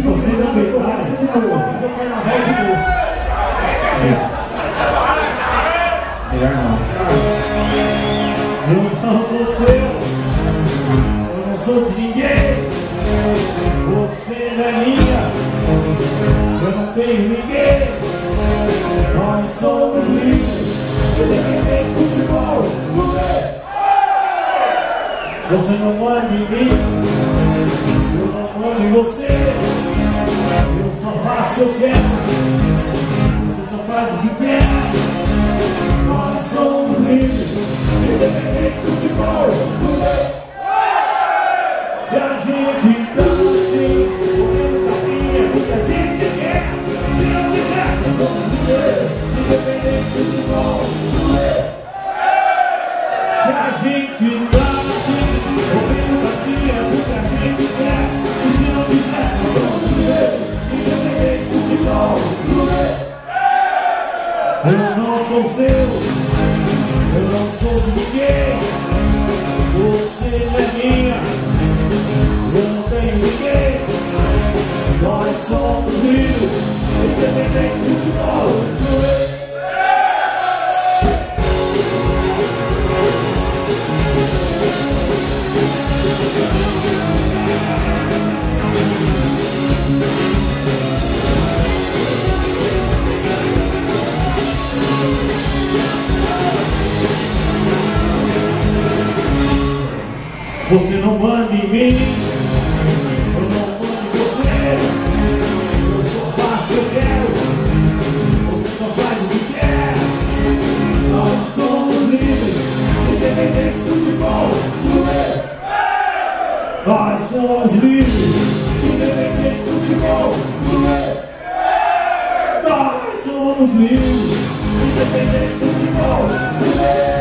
você não deitar, você não vai fazer o carnaval de novo. Melhor não. Eu não sou seu, eu não sou de ninguém. Você não é minha, eu não tenho ninguém. Nós somos livres, independente do futebol. Você não manda em mim, eu não mando em você. Eu só faço o que eu quero, você só faz o que quer. Nós somos livres, independente do futebol. Se a gente tá assim, correndo caminha, o que a gente quer. Se não quiser, nós somos livres, independente do futebol. Se a gente tá assim, correndo caminha, o que a gente quer. E se não quiser, nós somos livres, independente do futebol. Eu não sou seu, eu não sou de ninguém. Você não é minha, eu não tenho ninguém. Nós somos livres, independente do futebol. Você não manda em mim, eu não mando em você. Eu só faço o que eu quero, você só faz o que quer. Nós somos livres, independente do futebol. Nós somos livres, independente do futebol. Nós somos livres, independente do futebol.